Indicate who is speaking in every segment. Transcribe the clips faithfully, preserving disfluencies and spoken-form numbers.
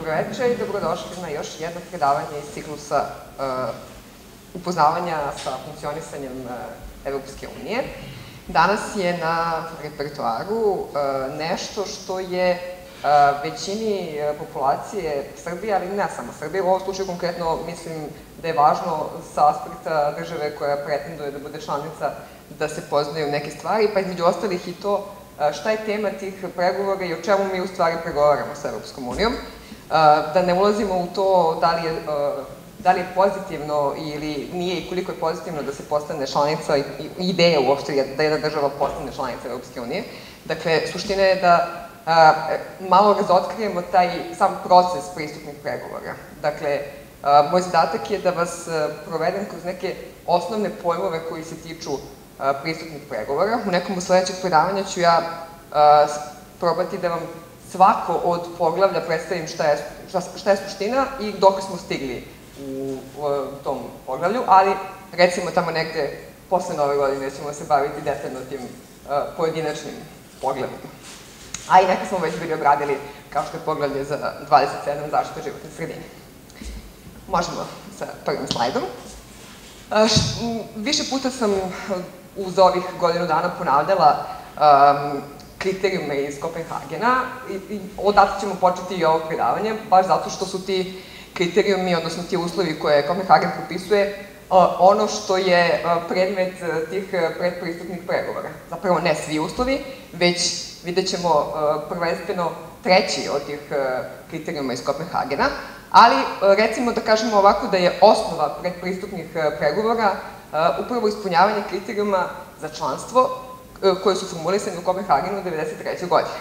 Speaker 1: Dobroveče i dobrodošli na još jedno predavanje iz ciklusa upoznavanja sa funkcionisanjem Evropske unije. Danas je na repertoaru nešto što je većini populacije Srbije, ali ne samo Srbije. U ovom slučaju konkretno mislim da je važno sa aspekta države koja pretenduje da bude članica da se poznaju neke stvari, pa između ostalih i to šta je tema tih pregovora i o čemu mi u stvari pregovaramo sa Evropskom unijom. Da ne ulazimo u to da li je pozitivno ili nije i koliko je pozitivno da se postane članica, ideja uopšte da jedna država postane članica Evropske unije. Dakle, suština je da malo razotkrijemo taj sam proces pristupnih pregovora. Dakle, moj zadatak je da vas provedem kroz neke osnovne pojmove koji se tiču pristupnih pregovora. U nekom od sledećeg predavanja ću ja probati da vam svako od poglavlja predstavim šta je suština i dok smo stigli u tom poglavlju, ali recimo tamo negde posle nove godine ćemo se baviti detaljno tim pojedinačnim poglavljima. A i neka smo već bili obradili kao što je poglavlje za dvadeset sedam zaštita životne sredine. Možemo sa prvim slajdom. Više puta sam uz ovih godinu dana ponavljala kriterijume iz Kopenhagena i odatle ćemo početi i ovo predavanje, baš zato što su ti kriterijumi, odnosno ti uslovi koje Kopenhagen propisuje, ono što je predmet tih predpristupnih pregovora. Zapravo ne svi uslovi, već vidjet ćemo prvenstveno treći od tih kriterijuma iz Kopenhagena, ali recimo da kažemo ovako da je osnova predpristupnih pregovora upravo ispunjavanje kriterijuma za članstvo koje su formulisane u Kopenhagenu devedeset treće godine.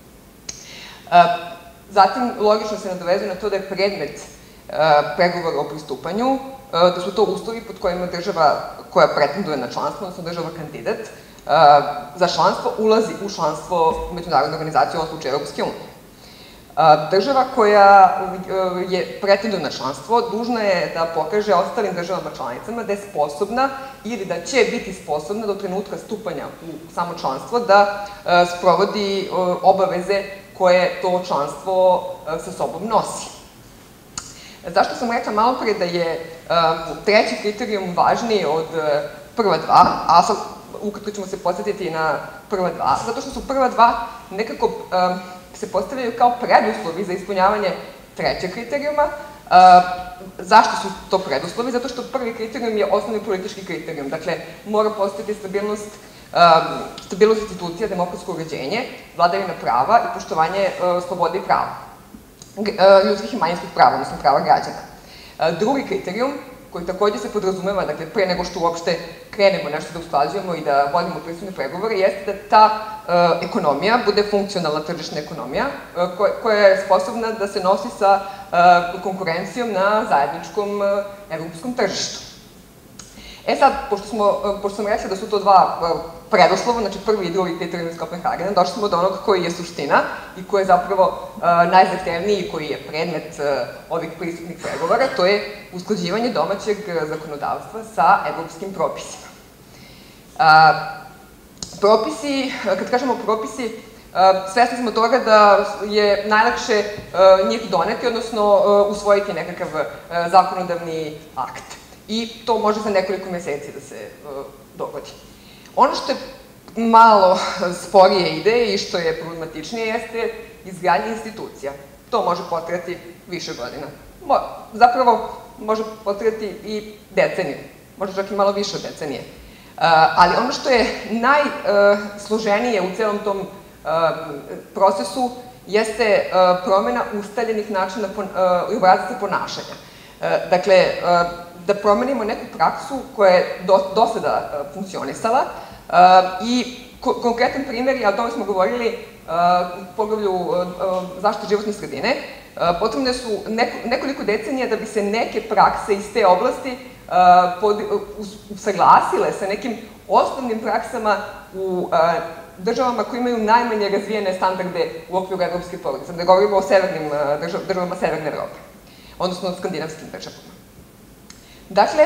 Speaker 1: Zatim, logično se nadovezuje na to da je predmet pregovora o pristupanju, da su to uslovi pod kojima država koja pretenduje na članstvo, odnosno država kandidat, za članstvo ulazi u članstvo međunarodne organizacije, u ovom slučaju Evropske unije. Država koja je pretenduje na članstvo dužna je da pokaže ostalim državama članicama da je sposobna ili da će biti sposobna do trenutka stupanja u samo članstvo da sprovodi obaveze koje to članstvo sa sobom nosi. Zašto sam rekla malo pre da je treći kriterijum važniji od prva dva, a sad ukratko ćemo se podsjetiti na prva dva, zato što su prva dva nekako se postavljaju kao preduslovi za ispunjavanje trećeg kriterijuma. Zašto su to preduslovi? Zato što prvi kriterijum je osnovni politički kriterijum. Dakle, mora postojati stabilnost stabilnost institucija, demokratsko uređenje, vladavina prava i poštovanje slobode i prava, ljudskih i manjinskih prava, odnosno prava građana. Drugi kriterijum, koji takođe se podrazumeva, dakle, pre nego što uopšte krenemo nešto da usklađujemo i da vodimo pristupne pregovore, jeste da ta ekonomija bude funkcionalna tržišna ekonomija koja je sposobna da se nosi sa konkurencijom na zajedničkom evropskom tržištu. E sad, pošto sam rekla da su to dva preduslova, znači prvi i drugi kriterijum iz Kopenhagena, došli smo do onog koji je suština i koji je zapravo najzahtevniji i koji je predmet ovih pristupnih pregovora, to je usklađivanje domaćeg zakonodavstva sa evropskim propisima. Propisi, kad kažemo propisi, svesni smo toga da je najlakše njih doneti, odnosno usvojiti nekakav zakonodavni akt. I to može za nekoliko meseci da se dogodi. Ono što je malo sporije ide i što je problematičnije jeste izgradnja institucija. To može potrajati više godina. Zapravo, može potrajati i deceniju. Možda čak i malo više od decenije. Ali ono što je najsloženije u celom tom procesu jeste promena ustaljenih načina i obrazaca ponašanja. Dakle, da promenimo neku praksu koja je do sada funkcionisala i konkretan primjer, a o tome smo govorili u poglavlju zaštite životne sredine, potrebne su nekoliko decenija da bi se neke prakse iz te oblasti usaglasile sa nekim osnovnim praksama u državama koje imaju najmanje razvijene standarde u okviru evropske porodice. Da govorimo o državama Severne Evrope, odnosno skandinavskim državama. Dakle,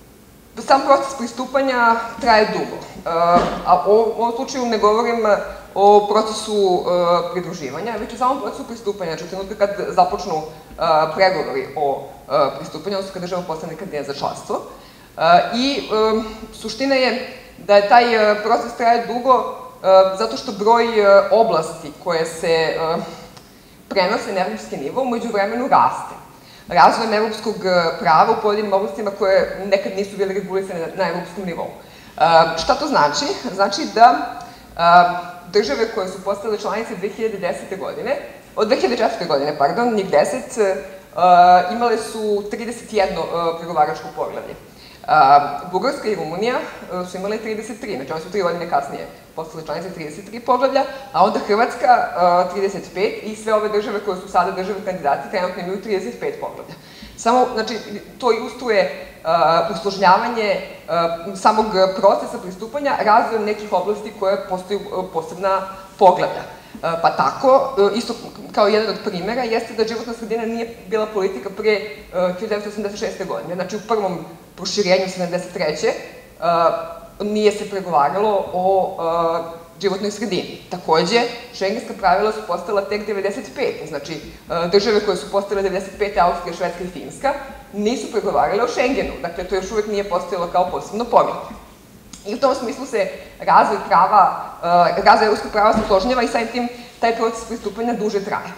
Speaker 1: sam proces pristupanja traje dugo, a u ovom slučaju ne govorim o procesu pridruživanja, već u samom procesu pristupanja, znači u trenutku kad započnu pregovori o pristupanju, odnosno kad država postane kandidat za članstvo. I suština je da je taj proces traje dugo zato što broj oblasti koje se prenose na evropski nivo umeđu vremenu raste. Razvojem evropskog prava u pojedinim oblastima koje nekad nisu bile regulisane na evropskom nivou. Šta to znači? Znači da države koje su postale članice dve hiljade desete godine, od dve hiljade četvrte godine, pardon, njih deset, imale su trideset jedno pregovaračko poglavlje. Bugarska i Rumunija su imale trideset tri, znači one su tri godine kasnije postale članice trideset tri poglavlja, a onda Hrvatska trideset pet i sve ove države koje su sada države kandidati trenutno imaju trideset pet poglavlja. Samo, znači, to ilustruje usložnjavanje samog procesa pristupanja razvojem nekih oblasti koje postaju posebna poglavlja. Pa tako, isto kao jedan od primera, jeste da životna sredina nije bila politika pre hiljadu devetsto osamdeset šeste. godine. Znači, u prvom proširenju sedamdeset treće. nije se pregovaralo o životnoj sredini. Takođe, šengenska pravila su postala tek devedeset pete. Znači, države koje su postale devedeset pete. Austrija, Švedska i Finska, nisu pregovarale o Šengenu. Dakle, to još uvek nije postojalo kao posebno poglavlje. I u tom smislu se razvoj prava, razvoj evropskog prava se usložnjava i samim tim taj proces pristupanja duže traje.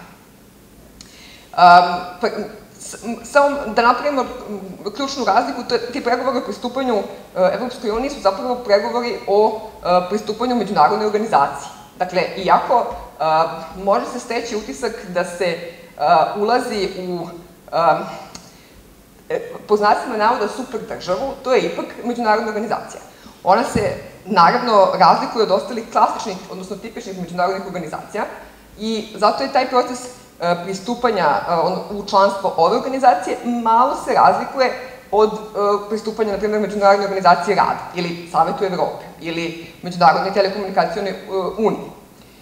Speaker 1: Samo da napravimo ključnu razliku, ti pregovori o pristupanju Evropskoj uniji su zapravo pregovori o pristupanju međunarodnoj organizaciji. Dakle, iako može se steći utisak da se ulazi u, po znacima navoda, super državu, to je ipak međunarodna organizacija. Ona se, naravno, razlikuje od ostalih klasičnih, odnosno tipičnih međunarodnih organizacija i zato je taj proces pristupanja u članstvo ove organizacije malo se razlikuje od pristupanja, na primjer, Međunarodne organizacije rada ili Savetu Evrope ili Međunarodne telekomunikacione unije.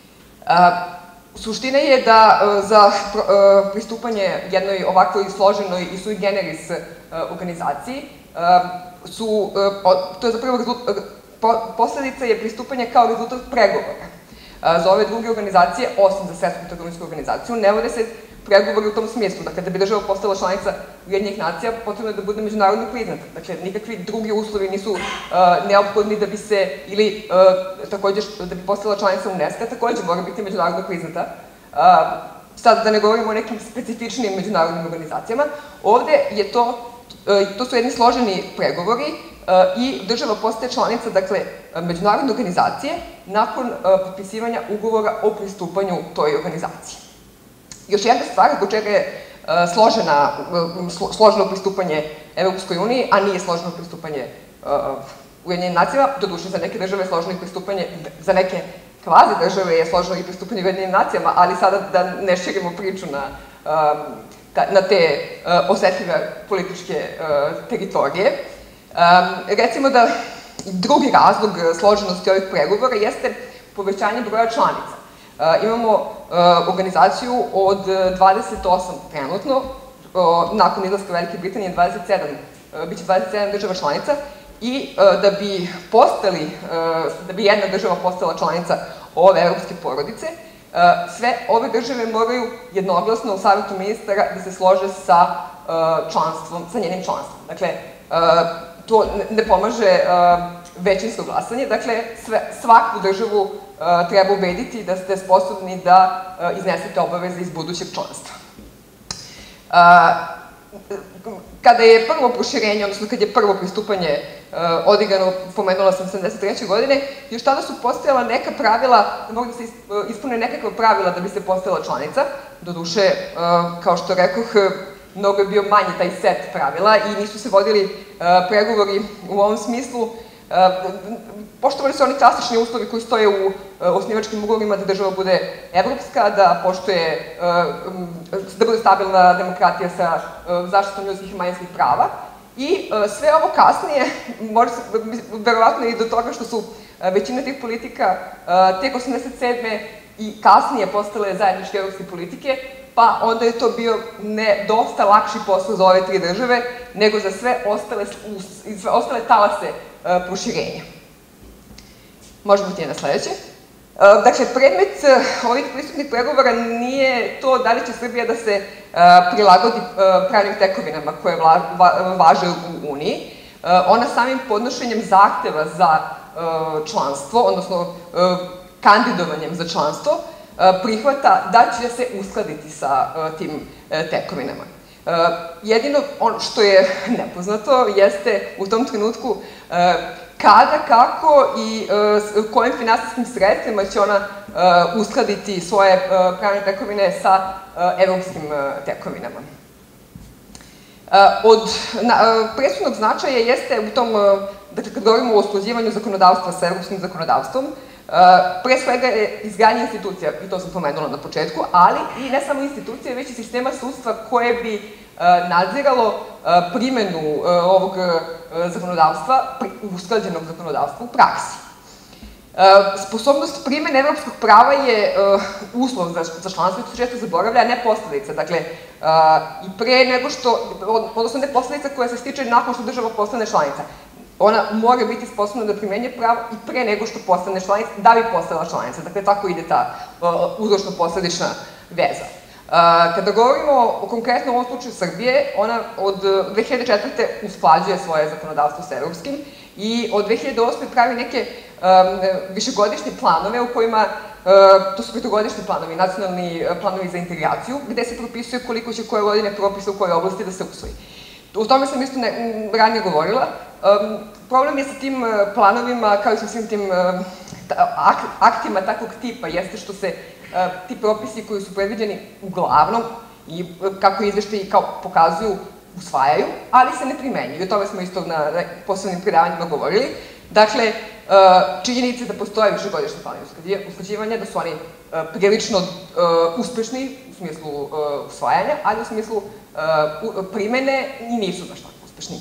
Speaker 1: Suština je da za pristupanje jednoj ovakvoj složenoj i sui generis organizaciji su, to je zapravo posledica je pristupanje kao rezultat pregovora. Za ove druge organizacije, osim za Svetsku trgovinsku organizaciju, ne vode se pregovori u tom smislu. Dakle, da bi država postala članica Ujedinjenih nacija, potrebno je da bude međunarodno priznata. Dakle, nikakvi drugi uslovi nisu neophodni da bi se, ili takođe da bi postala članica UNESCO, takođe mora biti međunarodno priznata. Sad, da ne govorimo o nekim specifičnim međunarodnim organizacijama, ovde je to, to su jedni složeni pregovori, i država postaje članica, dakle, međunarodne organizacije nakon potpisivanja ugovora o pristupanju toj organizaciji. Još jedna stvar, zbog čega je složeno pristupanje Evropskoj uniji, a nije složeno pristupanje Ujedinjenim nacijama, doduše za neke države je složeno i pristupanje, za neke kvazi države je složeno i pristupanje Ujedinjenim nacijama, ali sada da ne širimo priču na te osetljive političke teritorije. Recimo da drugi razlog složenosti ovih pregovora jeste povećanje broja članica. Imamo organizaciju od dvadeset osam trenutno, nakon izlaska Velike Britanije dvadeset sedam, biće dvadeset sedam država članica i da bi postali, da bi jedna država postala članica ove evropske porodice, sve ove države moraju jednoglasno u Savetu ministara da se slože sa članstvom, sa njenim članstvom. Dakle, to ne pomaže većinsko glasanje, dakle, svaku državu treba ubediti da ste sposobni da iznesete obaveze iz budućeg članstva. Kada je prvo proširenje, odnosno kad je prvo pristupanje odigrano, pomenula sam sedamdeset treće. godine, još tada su postojala neka pravila, mogu da se ispune nekakva pravila da bi se postala članica. Doduše, kao što rekoh, mnogo je bio manji taj set pravila i nisu se vodili pregovori u ovom smislu. Poštovali su oni klasični uslovi koji stoje u osnivačkim ugovorima da država bude evropska, da poštuje, da bude stabilna demokratija sa zaštitom ljudskih i manjinskih prava. I sve ovo kasnije, može se, verovatno i do toga što su većina tih politika tek osamdeset sedme i kasnije postale zajedničke evropske politike, pa onda je to bio ne dosta lakši posao za ove tri države, nego za sve ostale talase proširenja. Možemo ti je na sledeće. Dakle, predmet ovih pristupnih pregovora nije to da li će Srbija da se prilagodi pravnim tekovinama koje važe u Uniji. Ona samim podnošenjem zahteva za članstvo, odnosno kandidovanjem za članstvo, prihvata da će se uskladiti sa tim tekovinama. Jedino što je nepoznato jeste u tom trenutku kada, kako i kojim finansijskim sredstvima će ona uskladiti svoje pravne tekovine sa evropskim tekovinama. Od presudnog značaja jeste u tom, dakle, kad govorimo o usklađivanju zakonodavstva sa evropskim zakonodavstvom, pre svega je izgradnja institucija, i to sam pomenula na početku, ali i ne samo institucije, već i sistema sudstva koje bi nadziralo primenu ovog zakonodavstva, usklađenog zakonodavstva u praksi. Sposobnost primene evropskog prava je uslov za članstvo, to se često zaboravlja, a ne posledica. Dakle, i pre nego što, odnosno ne posledica koja se stiče nakon što država postane članica. Ona mora biti sposobna da primenje pravo i pre nego što postane članica, da bi postala članica. Dakle, tako ide ta uzročno-posledična veza. Kada govorimo konkretno o ovom slučaju Srbije, ona od dve hiljade četvrte usklađuje svoje zakonodavstvo sa evropskim i od dve hiljade osme pravi neke višegodišnje planove u kojima, to su petogodišnji planovi, nacionalni planovi za integraciju, gde se propisuje koliko će koje godine propisa u kojoj oblasti da se usvoji. O tome sam isto ranije govorila. Problem je sa tim planovima, kao i sa svim tim aktima takvog tipa, jeste što se ti propisi koji su predviđeni uglavnom, i kako izveštaji pokazuju, usvajaju, ali se ne primenjuju. O tome smo isto na posebnim predavanjima govorili. Dakle, činjenica je da postoje višegodišnji planovi usklađivanja, da su oni prilično uspešni u smislu usvajanja, ali u smislu primene i nisu baš tako uspešni.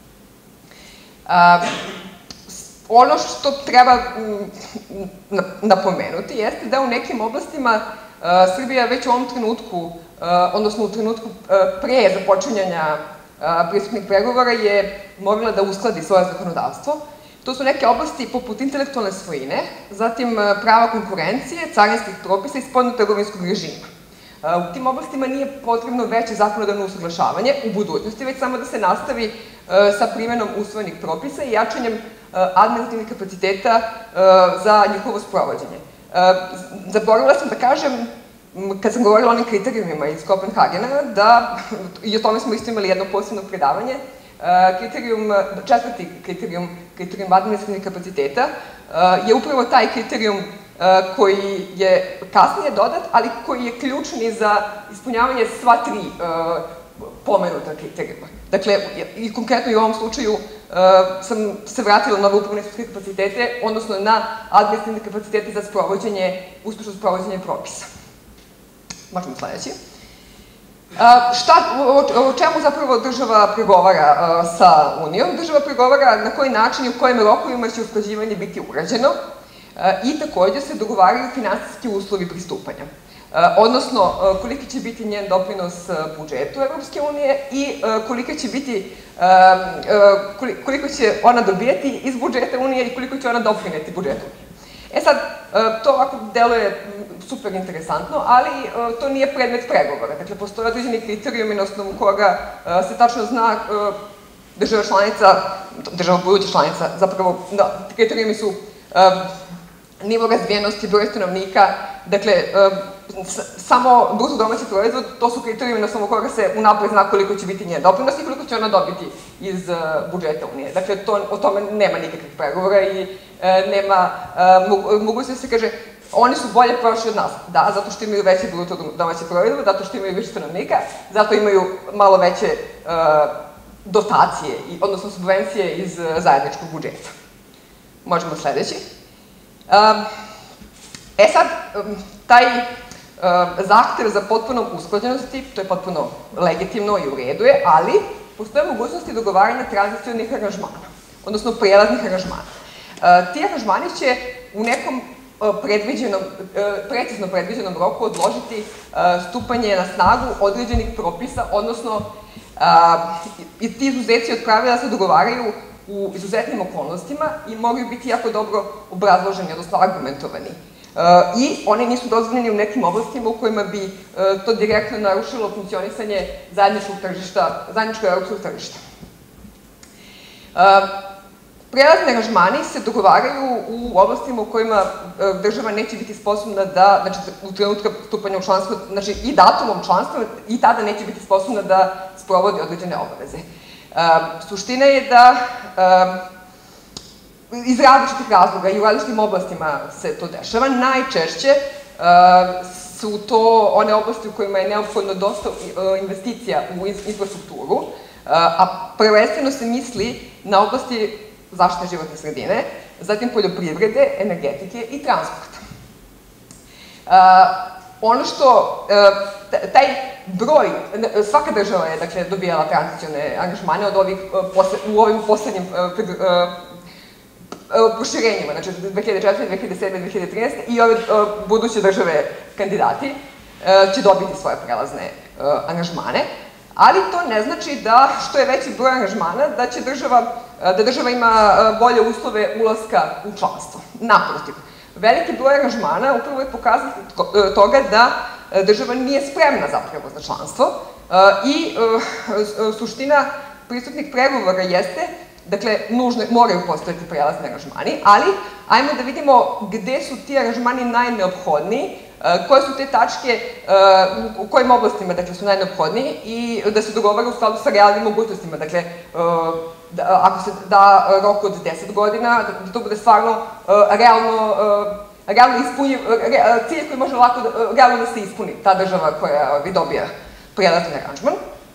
Speaker 1: Ono što treba napomenuti jeste da u nekim oblastima Srbija već u ovom trenutku, odnosno u trenutku pre započinjanja pristupnih pregovora je morala da uskladi svoje zakonodavstvo. To su neke oblasti poput intelektualne svojine, zatim prava konkurencije, carinskih propisa i spoljno-trgovinskog režima. U tim oblastima nije potrebno veće zakonodavno usaglašavanje u budućnosti, već samo da se nastavi sa primenom usvojenih propisa i jačanjem administrativnih kapaciteta za njihovo sprovođenje. Zaboravila sam da kažem, kad sam govorila o onim kriterijumima iz Kopenhagena, da, i o tome smo isto imali jedno posebno predavanje, kriterijum, četvrti kriterijum, kriterijum administrativnih kapaciteta, je upravo taj kriterijum koji je kasnije dodat, ali koji je ključni za ispunjavanje sva tri pomenuta kriterijuma. Dakle, i konkretno i u ovom slučaju sam se vratila na ove upravne sudske kapacitete, odnosno na administrativne kapacitete za sprovođenje, uspešno sprovođenje propisa. Možemo sledeći. O čemu zapravo država pregovara sa Unijom? Država pregovara na koji način i u kojim rokovima će usklađivanje biti urađeno i takođe se dogovaraju finansijski uslovi pristupanja. Odnosno, koliki će biti njen doprinos budžetu Evropske unije i koliko će biti, koliko će ona dobijati iz budžeta Unije i koliko će ona doprineti budžetu Unije. E sad, to ovako deluje super interesantno, ali to nije predmet pregovora. Dakle, postoje određeni kriterijumi na osnovu koga se tačno zna država članica, država buduća članica, zapravo kriterijumi su nivo razvijenosti, broj stanovnika, dakle, samo bruto domaći proizvod, to su kriterijumi na osnovu koga se unapred zna koliko će biti njen doprinos i koliko će ona dobiti iz budžeta Unije. Dakle, o tome nema nikakvih pregovora i nema mogućnosti da se kaže oni su bolje prošli od nas. Da, zato što imaju veći bruto domaći proizvod, zato što imaju više stanovnika, zato imaju malo veće dotacije, odnosno subvencije iz zajedničkog budžeta. Možemo sledeći. E sad, taj zahtev za potpunom usklađenosti, to je potpuno legitimno i u redu je, ali postoje mogućnosti dogovaranja tranzicionih aranžmana, odnosno prelaznih aranžmana. Ti aranžmani će u nekom predviđenom, precizno predviđenom roku odložiti stupanje na snagu određenih propisa, odnosno i ti izuzeci od pravila se dogovaraju u izuzetnim okolnostima i moraju biti jako dobro obrazloženi, odnosno argumentovani. i one nisu dozvoljene u nekim oblastima u kojima bi to direktno narušilo funkcionisanje zajedničkog tržišta, zajedničkog evropskog tržišta. Prelazni aranžmani se dogovaraju u oblastima u kojima država neće biti sposobna da, znači u trenutku stupanja u članstvo, znači i datumom članstva, i tada neće biti sposobna da sprovodi određene obaveze. Suština je da iz različitih razloga i u različitim oblastima se to dešava. Najčešće su to one oblasti u kojima je neophodno dosta investicija u infrastrukturu, a prvenstveno se misli na oblasti zaštite životne sredine, zatim poljoprivrede, energetike i transporta. Ono što, taj broj, svaka država je, dakle, dobijala tranzicione aranžmane od ovih, u ovim poslednjim proširenjima, znači dve hiljade četvrte, dve hiljade sedme, dve hiljade trinaeste i ove buduće države kandidati će dobiti svoje prelazne aranžmane, ali to ne znači da, što je veći broj aranžmana, da će država, da država ima bolje uslove ulaska u članstvo. Naprotiv, veliki broj aranžmana upravo je pokazatelj toga da država nije spremna zapravo za članstvo i suština pristupnih pregovora jeste, dakle, nužno, moraju postojati prelazni aranžmani, ali ajmo da vidimo gde su ti aranžmani najneophodniji, koje su te tačke, u kojim oblastima, dakle, su najneophodniji i da se dogovara u skladu sa realnim mogućnostima, dakle, ako se da rok od deset godina, da to bude stvarno realno, realno ispunjiv, cilj koji može lako, realno da se ispuni, ta država koja dobija prelazni aranžman.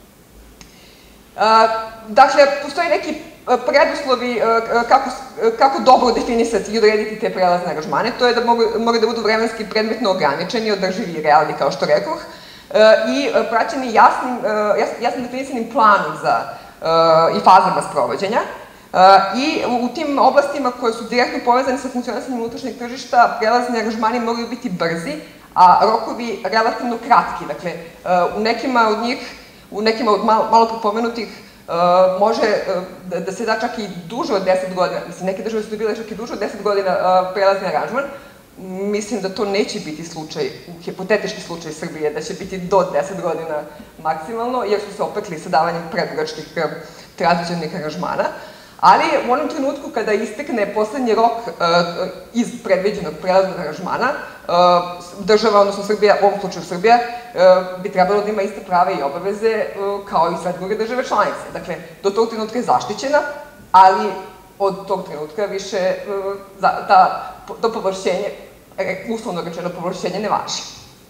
Speaker 1: Dakle, postoji neki preduslovi kako dobro definisati i odrediti te prelazne aranžmane, to je da moraju da budu vremenski predmetno ograničeni, održivi i realni, kao što rekoh, i praćeni jasnim definisanim planom i fazama sprovođenja. I u tim oblastima koje su direktno povezane sa funkcionisanjem unutrašnjeg tržišta, prelazni aranžmani moraju biti brzi, a rokovi relativno kratki. Dakle, u nekima od njih, u nekima od malo prepomenutih, može da se da čak i duže od deset godina, mislim, neke države su dobile čak i duže od deset godina prelazni aranžman. Mislim da to neće biti slučaj, hipotetički slučaj Srbije, da će biti do deset godina maksimalno, jer su se opekli sa davanjem predugačkih tranzicionih aranžmana. Ali u onom trenutku kada istekne poslednji rok iz predviđenog prelaznog aranžmana, država, odnosno Srbija, u ovom slučaju Srbija, bi trebalo da ima iste prave i obaveze kao i sve druge države članice. Dakle, do tog trenutka je zaštićena, ali od tog trenutka više to povlašćenje, uslovno rečeno povlašćenje, ne važi.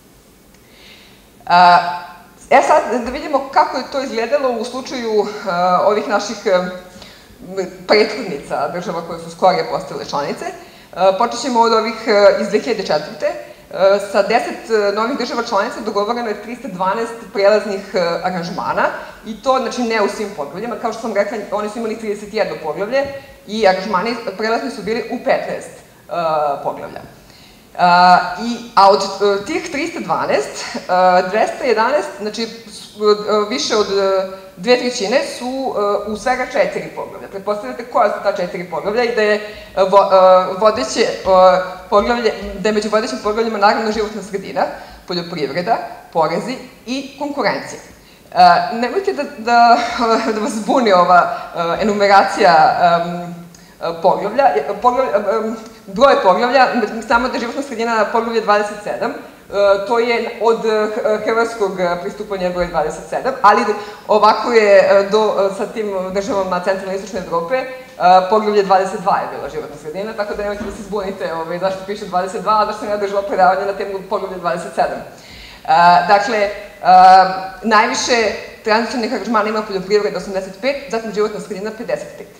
Speaker 1: E sad, da vidimo kako je to izgledalo u slučaju ovih naših prethodnica država koje su skorije postale članice. Počet ćemo od ovih iz dve hiljade četvrte. Sa deset novih država članica dogovoreno je trista dvanaest prelaznih aranžmana i to, znači, ne u svim poglavljima. Kao što sam rekla, oni su imali trideset jedno poglavlje i aranžmani prelazni su bili u petnaest poglavlja. A od tih trista dvanaest, dvesta jedanaest, znači više od dve trećine su u svega četiri poglavlja. Pretpostavljate koja su ta četiri poglavlja i da je vodeće poglavlje, da je među vodećim poglavljima naravno životna sredina, poljoprivreda, porezi i konkurencija. Nemojte da vas zbuni ova enumeracija poglavlja, broj poglavlja, samo da je životna sredina poglavlje dvadeset sedam, to je od hrvatskog pristupanja broj dvadeset sedam, ali ovako je sa tim državama centralne i istočne Evrope poglavlje dvadeset dva je bila životna sredina, tako da nemojte da se zbunite zašto piše dvadeset dva, a zašto sam ja držala predavanje na temu poglavlje dvadeset sedam. Dakle, najviše tranzicionih aranžmana ima poljoprivreda osamdeset pet, zatim životna sredina pedeset pet.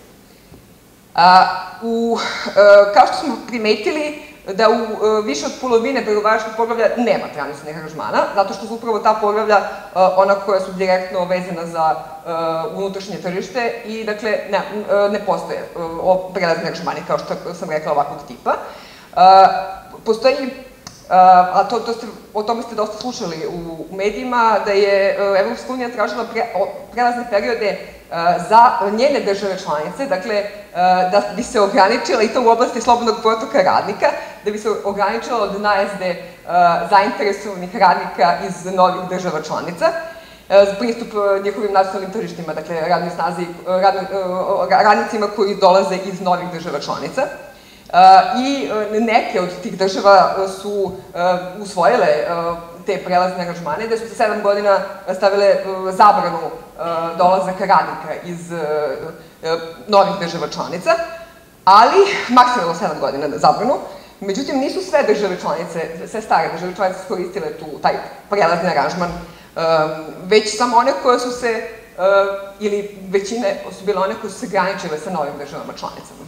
Speaker 1: Kao što smo primetili, da u više od polovine pregovaračkih poglavlja nema tranzicionih aranžmana, zato što su upravo ta poglavlja ona koja su direktno vezana za unutrašnje tržište i, dakle, ne postoje prelazni aranžmani, kao što sam rekla, ovakvog tipa. Postoji, a o tome ste dosta slušali u medijima, da je Evropska unija tražila prelazne periode za njene države članice, dakle, da bi se ograničila i to u oblasti slobodnog protoka radnika, da bi se ograničilo od najezde zainteresovanih radnika iz novih država članica, pristup njihovim nacionalnim tržištima, dakle radnoj snazi, radnicima koji dolaze iz novih država članica. I neke od tih država su usvojile te prelazne aranžmane, gde su se sedam godina stavile zabranu dolazaka radnika iz novih država članica, ali maksimalno sedam godina zabranu. Međutim, nisu sve države članice, sve stare države članice iskoristile taj prelazni aranžman, već samo one koje su se, ili većine su bile one koje su se graničile sa novim državama članicama.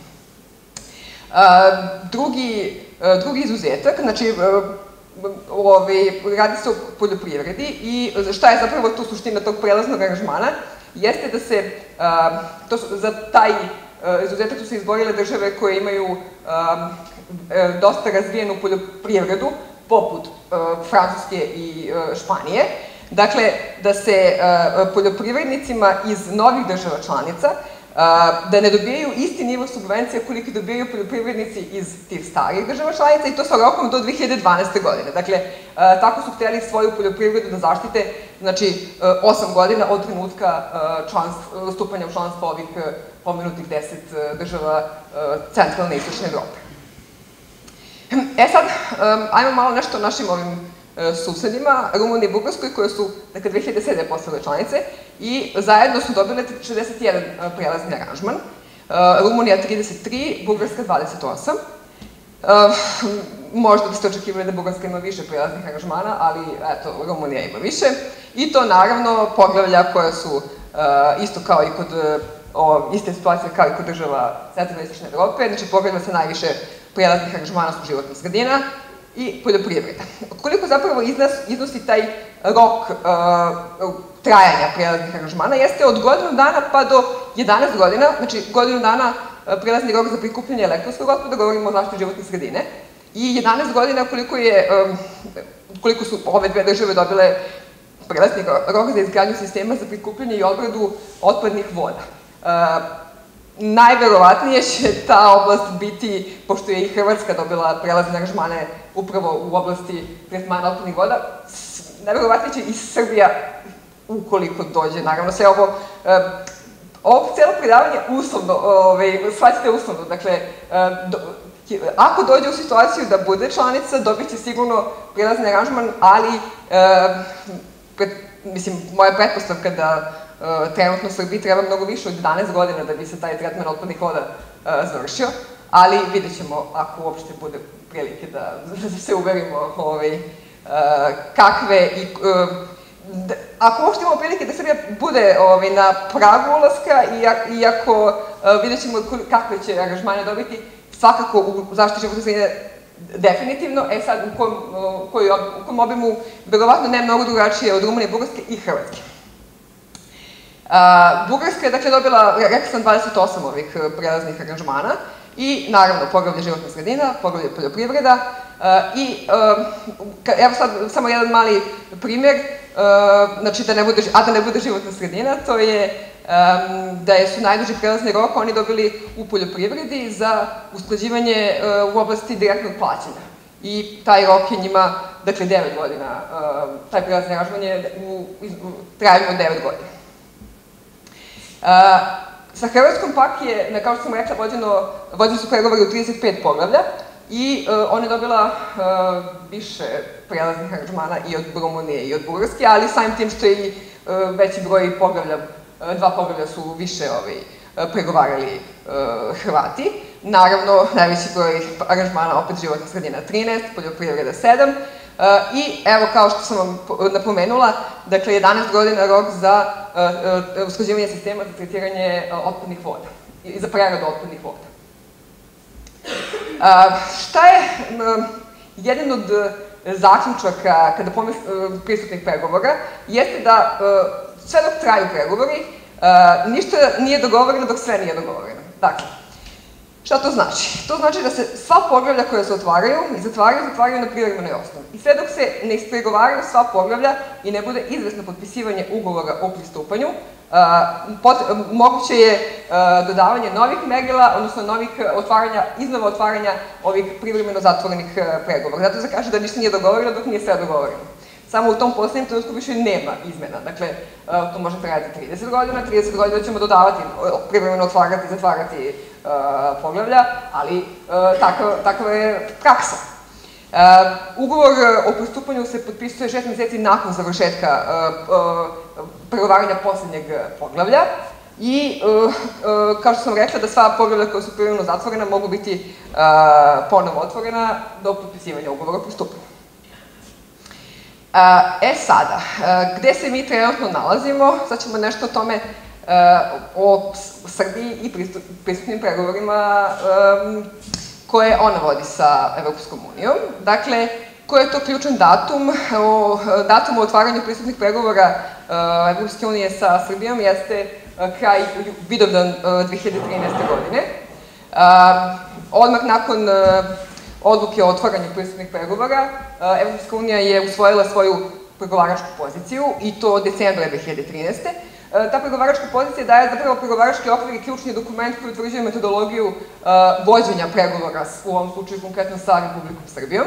Speaker 1: Drugi izuzetak, znači, radi se o poljoprivredi i šta je zapravo tu suština tog prelaznog aranžmana, jeste da se, za taj izuzetak su se izborile države koje imaju dosta razvijenu poljoprivredu, poput Francuske i Španije. Dakle, da se poljoprivrednicima iz novih država članica, da ne dobijaju isti nivo subvencija koliki dobijaju poljoprivrednici iz tih starih država članica, i to sa rokom do dve hiljade dvanaeste. godine. Dakle, tako su hteli svoju poljoprivredu da zaštite, znači, osam godina od trenutka stupanja u članstvo ovih pomenutih deset država centralne i istočne Evrope. E sad, ajmo malo nešto o našim ovim susedima, Rumuniji i Bugarskoj, koje su, dakle, dve hiljade sedme. postale članice i zajedno su dobile šezdeset jedan prelazni aranžman. Rumunija trideset tri, Bugarska dvadeset osam. Možda biste očekivali da Bugarska ima više prelaznih aranžmana, ali, eto, Rumunija ima više. I to, naravno, poglavlja koje su isto kao i kod, iste situacije kao i kod država centralne i istočne Evrope, znači poglavlja sa najviše prelaznih aranžmana su životna sredina i poljoprivreda. Koliko zapravo iznosi taj rok trajanja prelaznih aranžmana, jeste od godinu dana pa do jedanaest godina, znači godinu dana prelazni rok za prikupljanje elektronskog otpada, govorimo o zaštiti životne sredine, i jedanaest godina koliko su ove dve države dobile prelazni rok za izgradnju sistema za prikupljanje i obradu otpadnih voda. Najverovatnije će ta oblast biti, pošto je i Hrvatska dobila prelazne aranžmane upravo u oblasti tretmana otpadnih voda, najverovatnije će i Srbija, ukoliko dođe, naravno, sve ovo, ovo cijelo predavanje uslovno, shvatite uslovno, dakle, ako dođe u situaciju da bude članica, dobit će sigurno prelazni aranžman, ali, mislim, moja pretpostavka da trenutno Srbiji treba mnogo više od jedanaest godina da bi se taj tretman otpadnih voda završio, ali vidjet ćemo ako uopšte bude prilike da se uverimo kakve i... Ako uopšte imamo prilike da Srbija bude na pragu ulaska i ako vidjet ćemo kakve će aranžmane dobiti, svakako u zaštiti životne sredine definitivno, e sad u kom obimu, verovatno ne mnogo drugačije od Rumunije, Bugarske i Hrvatske. Bugarska je, dakle, dobila, rekao sam, dvadeset osam ovih prelaznih aranžmana i, naravno, poglavlje životna sredina, poglavlje poljoprivreda i, evo sad, samo jedan mali primer, znači, a da ne bude životna sredina, to je da su najduži prelazni rok oni dobili u poljoprivredi za usklađivanje u oblasti direktnog plaćanja. I taj rok je njima, dakle, devet godina, taj prelazni aranžman je u trajanju od devet godina. Sa Hrvatskom pak je, kao što sam rekla, vođeni su pregovori u trideset pet poglavlja i ona je dobila više prelaznih aranžmana i od Rumunije i od Bugarske, ali samim tim što je i veći broj poglavlja, dva poglavlja su više pregovarali Hrvati. Naravno, najveći broj aranžmana, opet životna sredina trinaest, poljoprivreda sedam, i evo, kao što sam vam napomenula, dakle, jedanaest godina rok za usklađivanje sistema za tretiranje otpadnih voda i za preradu otpadnih voda. Šta je jedan od zaključaka kada pristupnih pregovora, jeste da sve dok traju pregovori, ništa nije dogovoreno dok sve nije dogovoreno. Dakle, Šta to znači? To znači da se sva poglavlja koja se otvaraju i zatvaraju, zatvaraju na privremenoj osnovi. I sve dok se ne ispregovaraju sva poglavlja i ne bude izvesno potpisivanje ugovora o pristupanju, moguće je dodavanje novih merila, odnosno novih otvaranja, iznova otvaranja ovih privremeno zatvorenih pregovora. Zato se kaže da ništa nije dogovoreno dok nije sve dogovoreno. Samo u tom poslednjem trenutku više nema izmena. Dakle, to može trajati trideset godina, trideset godina ćemo dodavati, privremeno otvarati, zatvarati poglavlja, ali takva je praksa. Ugovor o pristupanju se potpisuje šest meseci nakon završetka pregovaranja poslednjeg poglavlja i, kao što sam rekla, da sva poglavlja koja su privremeno zatvorena mogu biti ponovo otvorena do potpisivanja ugovora o pristupanju. E sada, gde se mi trenutno nalazimo? Sad ćemo nešto o tome, o Srbiji i pristupnim pregovorima koje ona vodi sa Evropskom unijom. Dakle, koji je to ključan datum? Datum o otvaranju pristupnih pregovora Evropske unije sa Srbijom jeste kraj Vidovdan dve hiljade trinaeste. godine. Odmah nakon odluke o otvaranju pristupnih pregovora, Evropska unija je usvojila svoju pregovaračku poziciju i to od decembra dve hiljade trinaeste. Ta pregovaračka pozicija daje zapravo pregovarački okvir i ključni dokument koji utvrđuje metodologiju vođenja pregovora, u ovom slučaju konkretno sa Republikom Srbijom.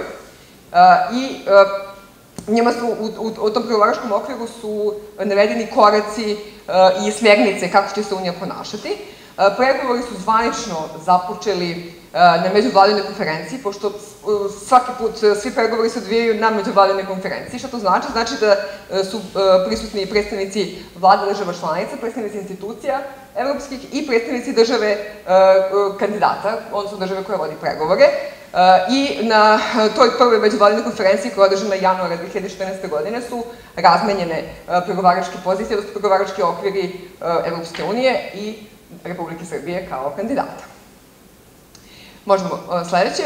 Speaker 1: I njima su, u tom pregovaračkom okviru su navedeni koraci i smernice kako će se Unija ponašati. Pregovori su zvanično započeli na međuvladinoj konferenciji, pošto svaki put svi pregovori se odvijaju na međuvladinoj konferenciji. Šta to znači? Znači da su prisutni predstavnici vlada država članica, predstavnici institucija evropskih i predstavnici države kandidata, odnosno države koja vodi pregovore. I na toj prvoj međuvladinoj konferenciji koja je održana januara dve hiljade četrnaeste. godine su razmenjene pregovaračke pozicije, odnosno pregovarački okviri Evropske unije i Republike Srbije kao kandidata. Možemo sledeće.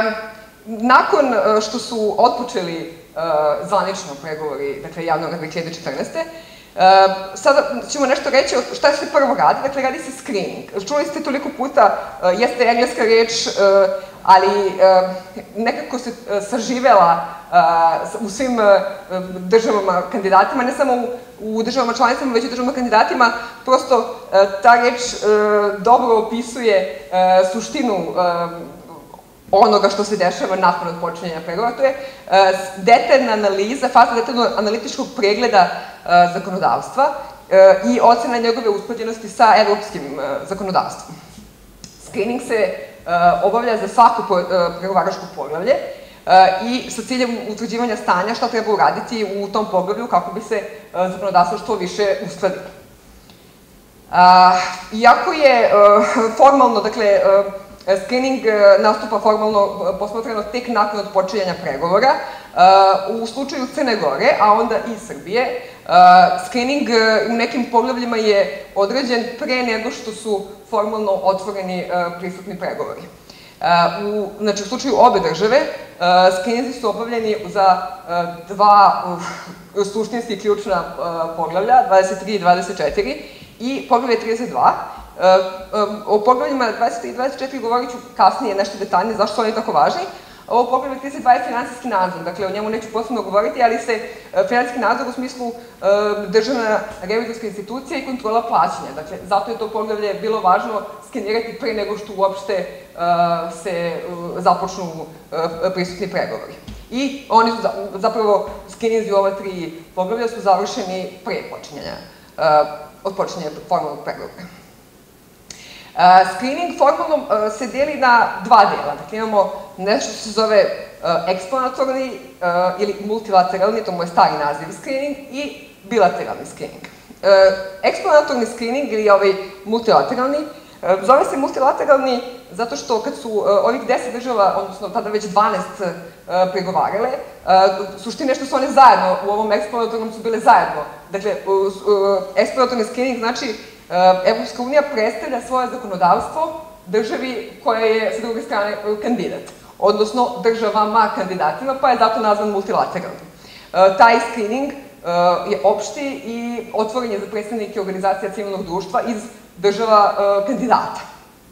Speaker 1: Nakon što su otpočeli zvanično pregovori, dakle, januara dve hiljade četrnaeste. Sada ćemo nešto reći o šta se prvo radi, dakle, radi se screening. Čuli ste toliko puta, jeste engleska reč, ali nekako se saživela u svim državama kandidatima, ne samo u državama članicama, već i u državama kandidatima. Prosto ta reč dobro opisuje suštinu onoga što se dešava nakon odpočinjanja pregovora. To je detaljna analiza, faza detaljnog analitičkog pregleda zakonodavstva i ocena njegove usklađenosti sa evropskim zakonodavstvom. Screening se obavlja za svako pregovaračko poglavlje i sa ciljem utvrđivanja stanja šta treba uraditi u tom poglavlju kako bi se zakonodavstvo što više uskladilo. Iako je formalno, dakle, screening nastupa formalno posmatrano tek nakon odpočinjanja pregovora, u slučaju Crne Gore, a onda i Srbije, screening u nekim poglavljima je određen pre nego što su formalno otvoreni pristupni pregovori. Znači, u slučaju obe države, screeninzi su obavljeni za dva suštinski ključna poglavlja, dvadeset tri i dvadeset četiri, i poglavlje trideset dva. O poglavljima dvadeset tri i dvadeset četiri govorit ću kasnije nešto detaljnije zašto su oni tako važni. Ovo poglavlje trideset dva je finansijski nadzor, dakle o njemu neću posebno govoriti, ali se finansijski nadzor u smislu državna revizorska institucija i kontrola plaćanja. Dakle, zato je to poglavlje bilo važno skenirati pre nego što uopšte se započnu pristupni pregovori. I oni su zapravo, skeninzi u ova tri poglavlja su završeni pre počinjanja, od počinjanja formalnog pregovora. Screening formalno se deli na dva dela. Dakle, imamo nešto što se zove eksplanatorni ili multilateralni, to mu je stari naziv screening, i bilateralni screening. Eksplanatorni screening ili ovaj multilateralni, zove se multilateralni zato što kad su ovih deset država, odnosno tada već dvanaest pregovarale, suština je što su one zajedno, u ovom eksplanatornom su bile zajedno. Dakle, eksplanatorni screening znači Evropska unija predstavlja svoje zakonodavstvo državi koja je, sa druge strane, kandidat, odnosno državama kandidatima, pa je zato nazvan multilateralni. Taj screening je opšti i otvoren je za predstavnike organizacija civilnog društva iz država kandidata.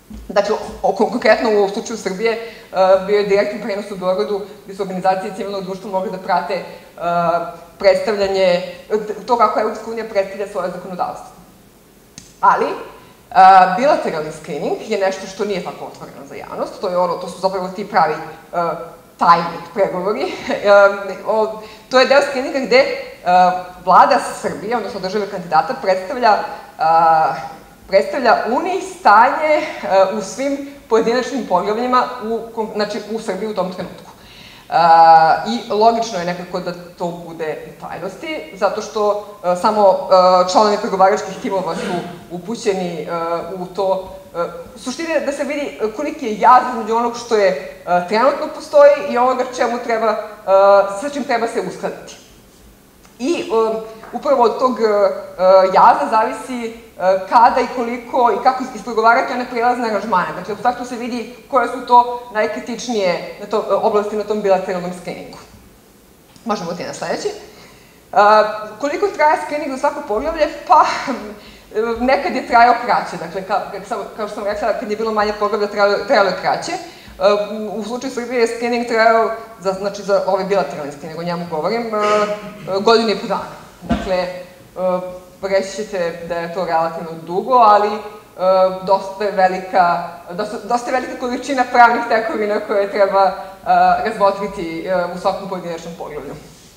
Speaker 1: Dakle, konkretno u slučaju Srbije bio je direktni prenos u Beogradu gde su organizacije civilnog društva mogli da prate predstavljanje, to kako Evropska unija predstavlja svoje zakonodavstvo. Ali, bilateralni screening je nešto što nije tako otvoreno za javnost, to je ono, to su zapravo ti pravi tajni pregovori. To je deo screeninga gde vlada Srbije, odnosno države kandidata, predstavlja predstavlja Uniji stanje u svim pojedinačnim poglavljima, znači u Srbiji u tom trenutku. I logično je nekako da to bude u tajnosti, zato što samo članovi pregovaračkih timova su upućeni u to. Suština je da se vidi koliki je jaz između onog što je trenutno postoji i onoga sa čim treba se uskladiti. I upravo od tog jaza zavisi kada i koliko i kako ispregovarati one prelazne aranžmane. Dakle, u startu se vidi koje su to najkritičnije oblasti na tom bilateralnom screeningu. Možemo ti na sledeći. Koliko traje screening za svako poglavlje? Pa, nekad je trajao kraće. Dakle, kao što sam rekla, kad je bilo manje poglavlja, trajalo je kraće. U slučaju Srbije je screening trajao, znači za ovaj bilateralni screening, o njemu govorim, godinu i po dana. Dakle, reći ćete da je to relativno dugo, ali dosta je velika, dosta je velika količina pravnih tekovina koje treba razmotriti u svakom pojedinačnom poglavlju.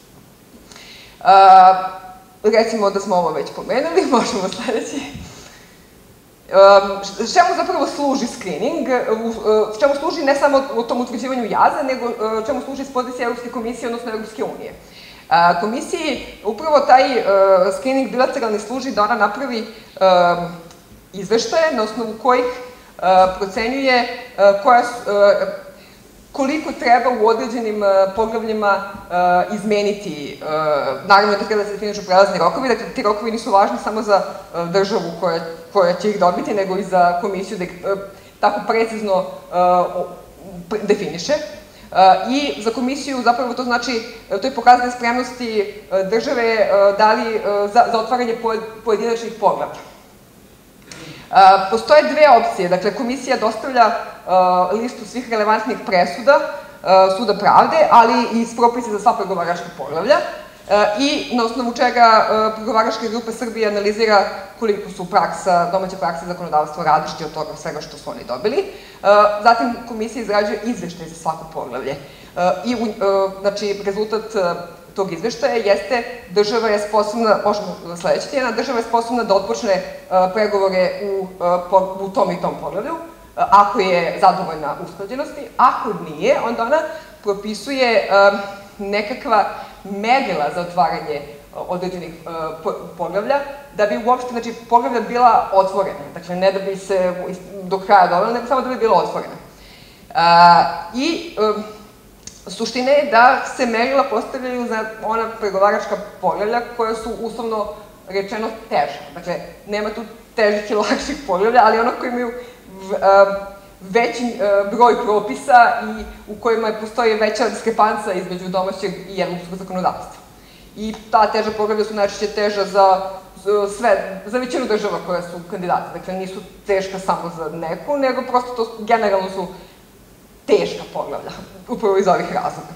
Speaker 1: Recimo da smo ovo već pomenuli, možemo sledeći. Čemu zapravo služi screening? Čemu služi ne samo u tom utvrđivanju jaza, nego čemu služi iz pozicije Evropske komisije, odnosno Evropske unije. Komisiji upravo taj screening bilateralni služi da ona napravi izveštaje na osnovu kojih procenjuje koliko treba u određenim poglavljima izmeniti. Naravno da treba da se definišu prelazni rokovi, dakle ti rokovi nisu važni samo za državu koja će ih dobiti, nego i za komisiju da ih tako precizno definiše. I za komisiju zapravo to znači, to je pokazanje spremnosti države za otvaranje pojedinačnih poglavlja. Postoje dve opcije, dakle komisija dostavlja listu svih relevantnih presuda Suda pravde, ali i iz propisa za sva pregovaračka poglavlja i na osnovu čega pregovaračka grupa Srbije analizira koliko su domaća praksa i zakonodavstvo različiti od toga svega što su oni dobili. Zatim komisija izrađuje izveštaj za svako poglavlje. I znači rezultat tog izveštaja jeste država je sposobna, možemo sledeći tjedan, država je sposobna da otpočne pregovore u tom i tom poglavlju, ako je zadovoljna usklađenosti. Ako nije, onda ona propisuje nekakva merila za otvaranje određenih poglavlja, da bi uopšte, znači, poglavlja bila otvorena. Dakle, ne da bi se do kraja dovela, nego samo da bi bila otvorena. I suština je da se merila postavljaju za ona pregovaračka poglavlja koja su uslovno rečeno teža. Dakle, nema tu težih i lakših poglavlja, ali ono koji imaju veći broj propisa i u kojima postoji veća diskrepanca između domaćeg i evropskog zakonodavstva. I ta teža poglavlja su najčešće teža za sve, za većinu država koje su kandidate. Dakle, nisu teška samo za neku, nego prosto to generalno su teška poglavlja, upravo iz ovih razloga.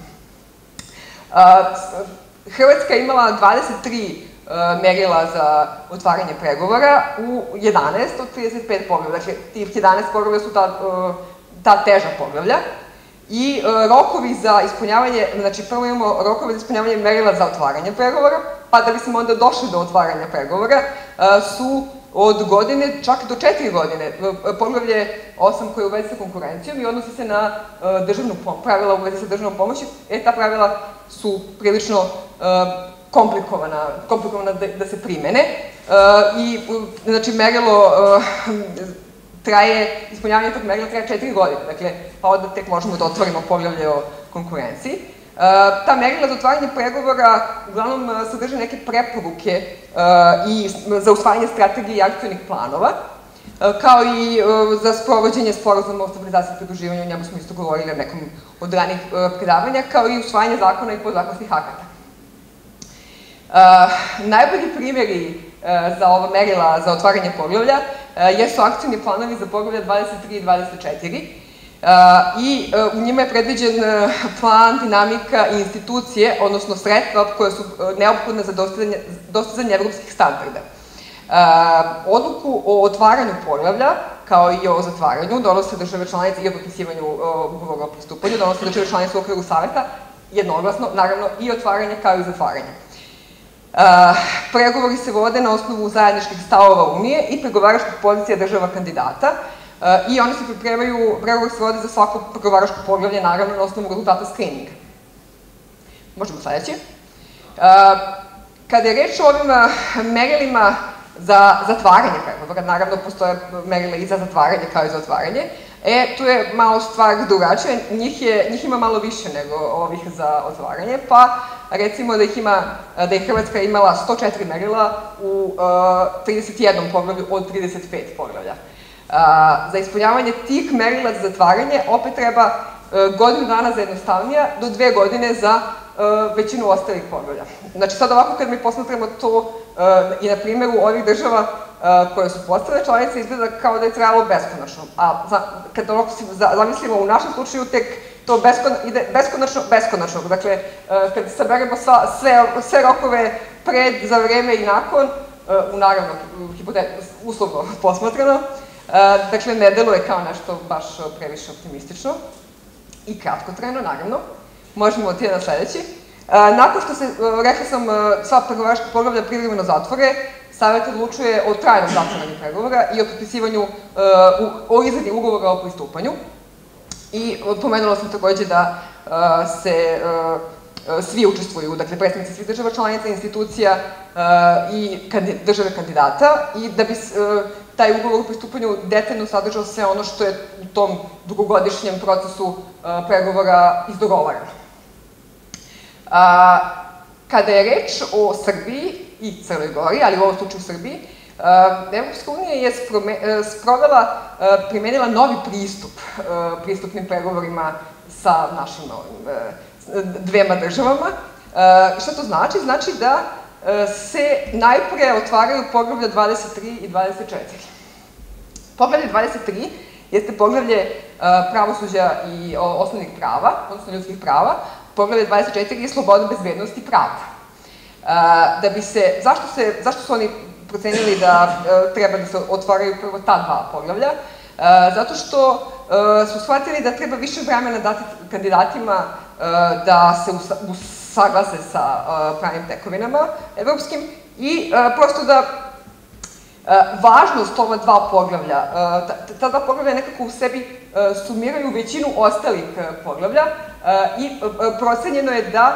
Speaker 1: Hrvatska je imala dvadeset tri merila za otvaranje pregovora u jedanaest od trideset pet poglavlja. Dakle, tih jedanaest poglavlja su ta teža poglavlja. I rokovi za ispunjavanje, znači prvo imamo rokove za ispunjavanje merila za otvaranje pregovora, pa da bismo onda došli do otvaranja pregovora, su od godine čak do četiri godine. Poglavlje osam koje je u vezi sa konkurencijom i odnosi se na pravila u vezi sa državnom pomoći. E, ta pravila su prilično komplikovana, komplikovana da se primene. I, znači, merilo traje, ispunjavanje tog merila traje četiri godine. Dakle, pa onda tek možemo da otvorimo poglavlje o konkurenciji. Ta merila za otvaranje pregovora uglavnom sadrže neke preporuke za usvajanje strategije i akcionih planova, kao i za sprovođenje sporazuma o stabilizaciji i pridruživanju, o njemu smo isto govorili na nekom od ranih predavanja, kao i usvajanje zakona i podzakonskih akata. Najbolji primjeri za ova merila za otvaranje poglavlja jesu akcijni planovi za poglavlja dvadeset tri i dvadeset četiri i u njima je predviđen plan, dinamika i institucije, odnosno sredstva koje su neophodne za dostizanje evropskih standarda. Odluku o otvaranju poglavlja, kao i o zatvaranju, donose države članice i o potpisivanju ugovora o pristupanju, donose države članice u okviru saveta, jednoglasno, naravno, i otvaranje kao i zatvaranje. Pregovori se vode na osnovu zajedničkih stavova Unije i pregovaračkih pozicija država kandidata i oni se pripremaju, pregovori se vode za svako pregovaračko poglavlje, naravno, na osnovu rezultata skrininga. Možemo sledeći. Kada je reč o ovim merilima za zatvaranje pregovora, naravno, postoje merila i za zatvaranje kao i za otvaranje, e, tu je malo stvar drugačija, njih ima malo više nego ovih za otvaranje, pa recimo da ih ima, da je Hrvatska imala sto četiri merila u trideset jednom poglavlju od trideset pet poglavlja. Za ispunjavanje tih merila za zatvaranje opet treba godinu dana za jednostavnija do dve godine za većinu ostalih poglavlja. Znači sad ovako kad mi posmatramo to i na primjeru ovih država koje su postale članice izgleda kao da je trajalo beskonačno, a kad zamislimo u našem slučaju tek to ide beskonačno, beskonačno. Dakle, kad saberemo sve rokove pred, za vreme i nakon, u naravno, uslovno posmatrano, dakle, ne deluje kao nešto baš previše optimistično i kratkotrajno, naravno. Možemo otići na sledeći. Nakon što se, rekla sam, sva pregovaračka poglavlja privremeno zatvore, Savet odlučuje o trajnom zatvaranju pregovora i o potpisivanju, o izradi ugovora o pristupanju. I pomenula sam takođe da se svi učestvuju, dakle, predstavnici svih država članica, institucija i države kandidata i da bi taj ugovor o pristupanju detaljno sadržao sve ono što je u tom dugogodišnjem procesu pregovora izdogovarano. Kada je reč o Srbiji i Crnoj Gori, ali u ovom slučaju Srbiji, Evropska unija je sprovela, primenila novi pristup pristupnim pregovorima sa našim dvema državama. Šta to znači? Znači da se najpre otvaraju poglavlja dvadeset tri i dvadeset četiri. Poglavlje dvadeset tri jeste poglavlje pravosuđa i osnovnih prava, odnosno ljudskih prava. Poglavlje dvadeset četiri je sloboda, bezbednost i pravda. Da bi se, zašto su oni procenili da treba da se otvaraju prvo ta dva poglavlja? Zato što su shvatili da treba više vremena dati kandidatima da se usaglase sa pravnim tekovinama evropskim i prosto da važnost ova dva poglavlja, ta dva poglavlja nekako u sebi sumiraju većinu ostalih poglavlja i procenjeno je da,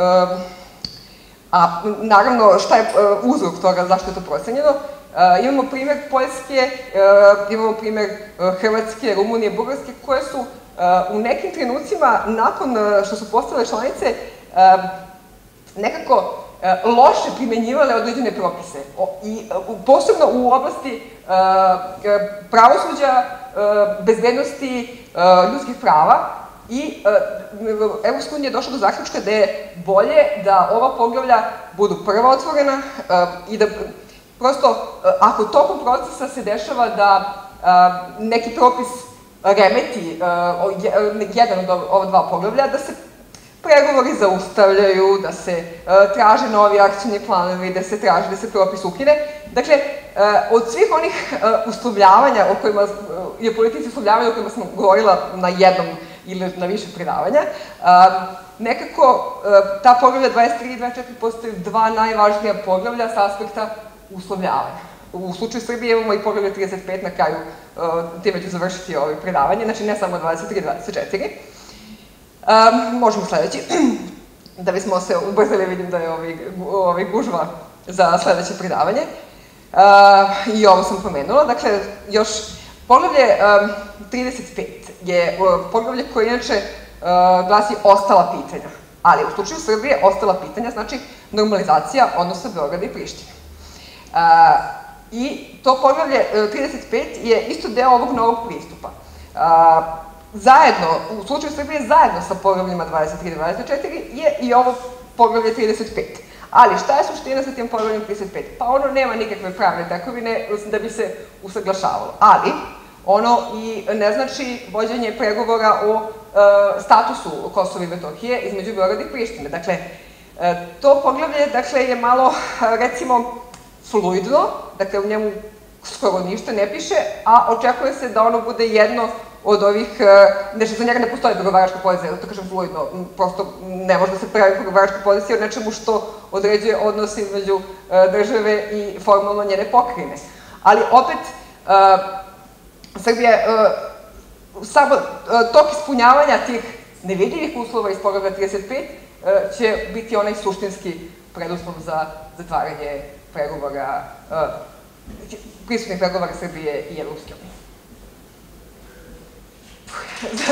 Speaker 1: a naravno šta je uzrok toga, zašto je to procenjeno, imamo primer Poljske, imamo primer Hrvatske, Rumunije, Bugarske, koje su u nekim trenucima, nakon što su postale članice, nekako loše primenjivale određene propise. I posebno u oblasti pravosuđa, bezbednosti, ljudskih prava. I Evropska unija je došla do zaključka da je bolje da ova poglavlja budu prva otvorena i da prosto, ako tokom procesa se dešava da neki propis remeti jedan od ova dva poglavlja, da se pregovori zaustavljaju, da se traže novi akcijni planovi, da se traže da se propis ukine. Dakle, od svih onih uslovljavanja o kojima, i politici uslovljavanja o kojima sam govorila na jednom ili na više predavanja, nekako ta poglavlja dvadeset tri i dvadeset četiri postaju dva najvažnija poglavlja sa aspekta uslovljavanja. U slučaju Srbije imamo i poglavlje trideset pet na kraju, time ću završiti ovo predavanje, znači ne samo dvadeset tri i dvadeset četiri. Možemo sledeći, da bismo se ubrzali, vidim da je gužva za sledeće predavanje. I ovo sam pomenula, dakle, još poglavlje trideset pet je poglavlje koje inače glasi ostala pitanja, ali u slučaju Srbije ostala pitanja znači normalizacija odnosa Beograda i Prištine. I to poglavlje trideset pet je isto deo ovog novog pristupa. Zajedno, u slučaju Srbije, zajedno sa poglavljima dvadeset tri i dvadeset četiri je i ovo poglavlje trideset pet. Ali šta je suština sa tim poglavljem trideset pet? Pa ono nema nikakve pravne tekovine da bi se usaglašavalo. Ali, ono i ne znači vođenje pregovora o statusu Kosova i Metohije između Beograda i Prištine. Dakle, to poglavlje je malo, recimo, fluidno, dakle u njemu skoro ništa ne piše, a očekuje se da ono bude jedno od ovih, nešto za njega ne postoji pregovaračka pozicija, to kažem fluidno, prosto ne može da se pravi pregovaračka pozicija o nečemu što određuje odnos između države i formalno njene pokrajine. Ali opet, Srbija, samo tok ispunjavanja tih nevidljivih uslova iz poglavlja trideset pet će biti onaj suštinski preduslov za zatvaranje pregovora, pristupnih pregovora Srbije i Evropske unije.